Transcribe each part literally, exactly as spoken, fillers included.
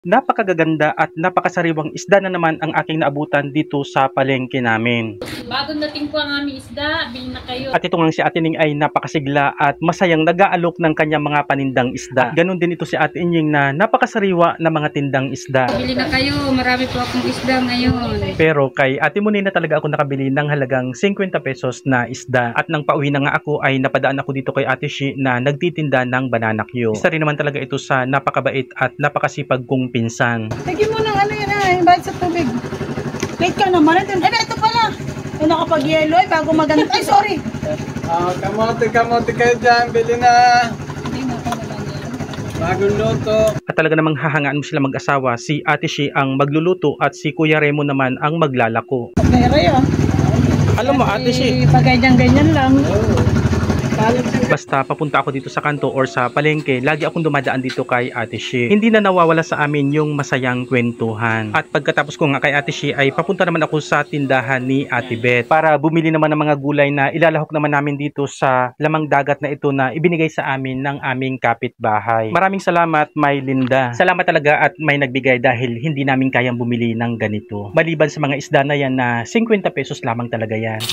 Napakagaganda at napakasariwang isda na naman ang aking naabutan dito sa palengke namin. Bagong dating po ang aming isda, bili na kayo. At ito nga si Ate Ning ay napakasigla at masayang nag-aalok ng kanyang mga panindang isda. At ganun din ito si Ate Inying na napakasariwa na mga tindang isda. Bili na kayo, marami po akong isda ngayon. Pero kay Ate Muni na talaga ako nakabili ng halagang fifty pesos na isda. At nang pauwi na nga ako ay napadaan ako dito kay Ate Shi na nagtitinda ng banana Q. Isa rin naman talaga ito sa napakabait at napakasipag kong pinsan. Lagyan mo ng ano yun ay, bayad sa tubig. Late ka naman. Ito, eh, ito pala. Ito nakapag-yelo eh, bago maganda. Ay, sorry. Ah, kamote, kamote kayo dyan. Bili na. Bagong luto. At talaga namang hahangaan mo sila mag-asawa. Si Ate Shi ang magluluto at si Kuya Remo naman ang maglalako. Pero yun. Alam mo Ate Shi, Pag ganyan-ganyan lang. basta papunta ako dito sa kanto or sa palengke, lagi akong dumadaan dito kay Ate Shi. Hindi na nawawala sa amin yung masayang kwentuhan. At pagkatapos ko nga kay Ate Shi ay papunta naman ako sa tindahan ni Ate Beth para bumili naman ng mga gulay na ilalahok naman namin dito sa lamang dagat na ito na ibinigay sa amin ng aming kapitbahay. Maraming salamat, May Linda. Salamat talaga at may nagbigay dahil hindi namin kayang bumili ng ganito. Maliban sa mga isda na yan na fifty pesos lamang talaga yan.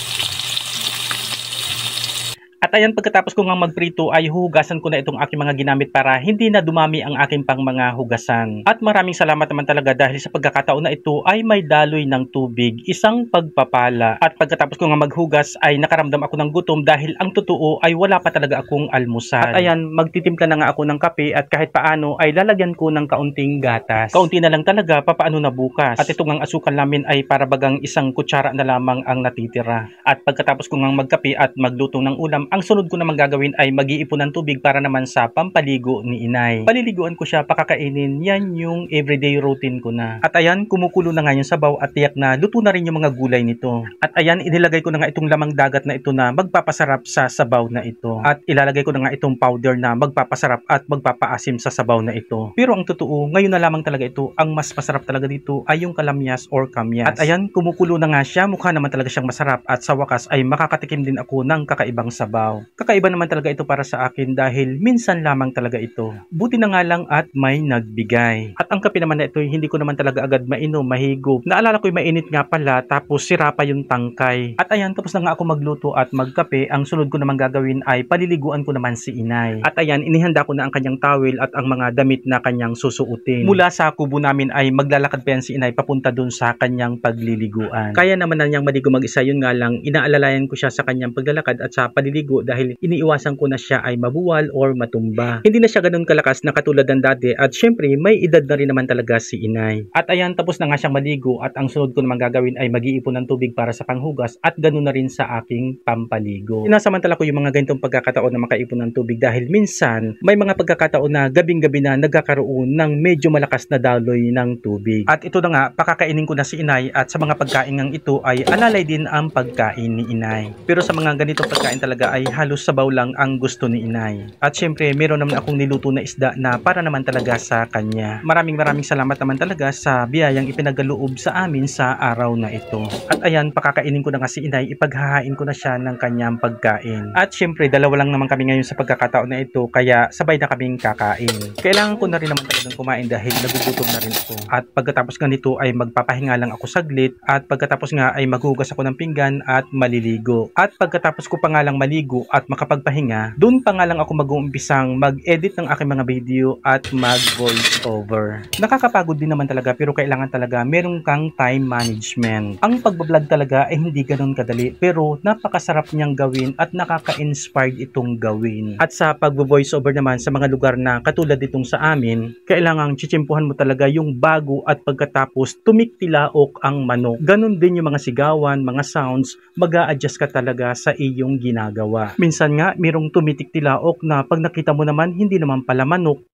At ayan, pagkatapos ko nga magprito ay huhugasan ko na itong aking mga ginamit para hindi na dumami ang aking pang mga hugasan. At maraming salamat naman talaga dahil sa pagkakataon na ito ay may daloy ng tubig, isang pagpapala. At pagkatapos ko nga maghugas ay nakaramdam ako ng gutom dahil ang totoo ay wala pa talaga akong almusal. At ayan, magtitimpla na nga ako ng kape at kahit paano ay lalagyan ko ng kaunting gatas. Kaunti na lang talaga, papaano na bukas. At itong ang asukal namin ay para bagang isang kutsara na lamang ang natitira. At pagkatapos ko nga magkape at magluto ng ulam, ang sunod ko naman gagawin ay mag-iipon ng tubig para naman sa pampaligo ni inay. Paliliguan ko siya, pakakainin, yan yung everyday routine ko na. At ayan, kumukulo na nga yung sabaw at tiyak na luto na rin yung mga gulay nito. At ayan, inilagay ko na nga itong lamang dagat na ito na magpapasarap sa sabaw na ito. At ilalagay ko na nga itong powder na magpapasarap at magpapaasim sa sabaw na ito. Pero ang totoo, ngayon na lamang talaga ito, ang mas masarap talaga dito ay yung kalamyas or kamyas. At ayan, kumukulo na nga siya, mukha naman talaga siyang masarap at sa wakas ay makakatikim din ako ng kakaibang sabaw. Kakaiba naman talaga ito para sa akin dahil minsan lamang talaga ito. Buti na nga lang at may nagbigay. At ang kape naman na ito, hindi ko naman talaga agad mainom, mahigop. Naalala ko'y mainit nga pala tapos sira pa yung tangkay. At ayan, tapos na nga ako magluto at magkape, ang sunod ko naman gagawin ay paliliguan ko naman si inay. At ayan, inihanda ko na ang kanyang towel at ang mga damit na kanyang susuotin. Mula sa kubo namin ay maglalakad pa yan si inay papunta dun sa kanyang pagliliguan. Kaya naman na niyang maligo mag-isa, yun nga lang, inaalalayan ko siya sa kanyang paglalakad at sa paliligo dahil iniiwasan ko na siya ay mabuwal or matumba. Hindi na siya ganun kalakas na katulad ng dati at syempre may edad na rin naman talaga si inay. At ayan, tapos na nga siyang maligo at ang sunod ko naman gagawin ay mag-iipon ng tubig para sa panghugas at ganun na rin sa aking pampaligo. Sinasamantala ko yung mga ganitong pagkakataon na makaipon ng tubig dahil minsan may mga pagkakataon na gabing-gabi na nagkakaroon ng medyo malakas na daloy ng tubig. At ito na nga, pakakainin ko na si inay at sa mga pagkain ng ito ay alalay din ang pagkain ni inay. Pero sa mga ganitong pagkain talaga ay halos sabaw lang ang gusto ni inay. At syempre, meron naman akong niluto na isda na para naman talaga sa kanya. Maraming maraming salamat naman talaga sa biyayang ipinagaloob sa amin sa araw na ito. At ayan, pakakainin ko na nga si inay, ipaghahain ko na siya ng kanyang pagkain. At syempre, dalawa lang naman kami ngayon sa pagkakataon na ito, kaya sabay na kaming kakain. Kailangan ko na rin naman talagang kumain dahil nagugutom na rin ako. At pagkatapos nga nito ay magpapahinga lang ako saglit at pagkatapos nga ay maghugas ako ng pinggan at maliligo. At pagkatapos ko pa nga lang maligo at makapagpahinga, doon pa nga lang ako mag-uumpisang mag-edit ng aking mga video at mag-voice over. Nakakapagod din naman talaga pero kailangan talaga meron kang time management. Ang pagbablog talaga ay hindi ganun kadali pero napakasarap niyang gawin at nakaka-inspired itong gawin. At sa pag-voice over naman sa mga lugar na katulad itong sa amin, kailangang chitsimpuhan mo talaga yung bago at pagkatapos tumiktilaok ang manok. Ganun din yung mga sigawan, mga sounds, mag-a-adjust ka talaga sa iyong ginagawa. Minsan nga, merong tumitik tilaok na pag nakita mo naman, hindi naman pala manok,